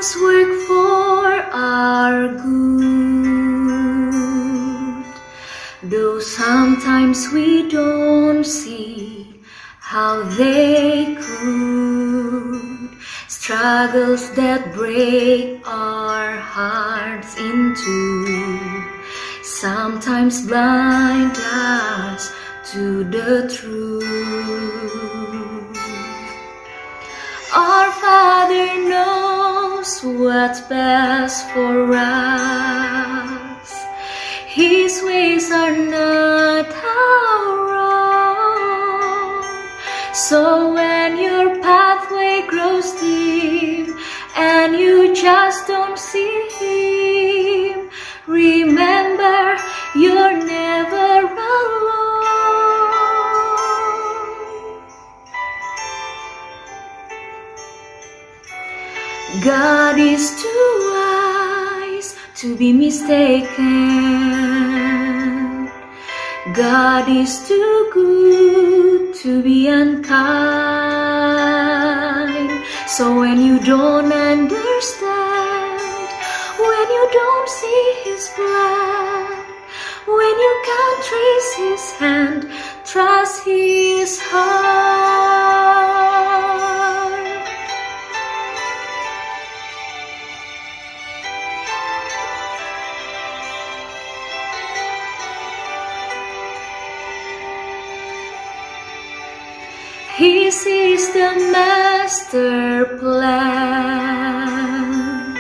things work for our good, though sometimes we don't see how they could. Struggles that break our hearts in two sometimes blind us to the truth. Our Father knows what's best for us. His ways are not our own. So when your pathway grows deep and you just don't see Him, remember you're never alone. God is too wise to be mistaken. God is too good to be unkind. So when you don't understand, when you don't see His plan, when you can't trace His hand, trust His heart. He sees the master plan.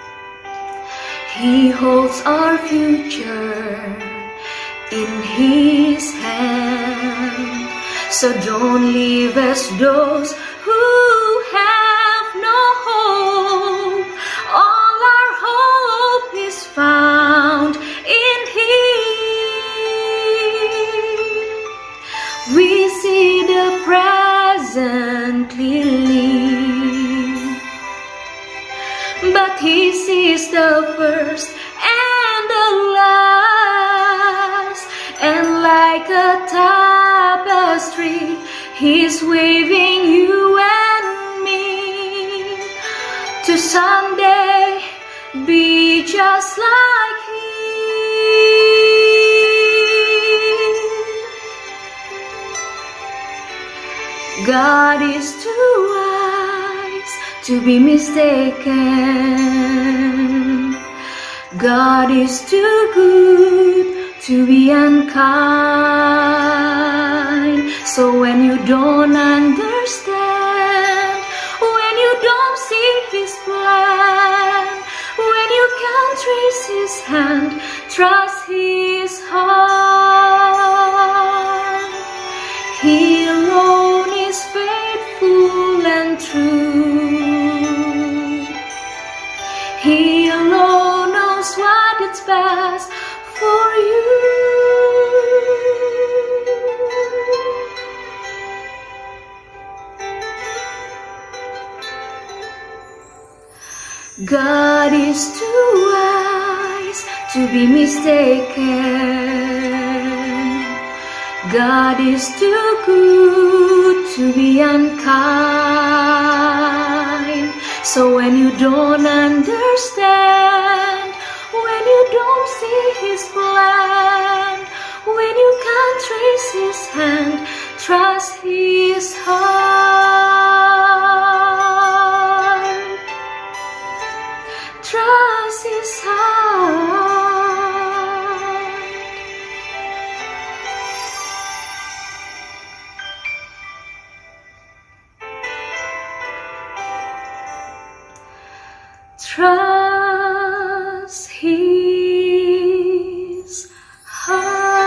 He holds our future in His hand. So don't live as those who have no hope. All our hope is found in Him. We see the present clearly, but He sees the first and the last. And like a tapestry, He's waving you and me to someday be just like Him. God is too wise to be mistaken. God is too good to be unkind. So when you don't understand, when you don't see His plan, when you can't trace His hand, trust His heart. He alone is faithful and true. He alone knows what is best for you. God is too wise to be mistaken. God is too good to be unkind. So when you don't understand, when you don't see His plan, when you can't trace His hand, trust His heart. Trust His heart. Trust His heart.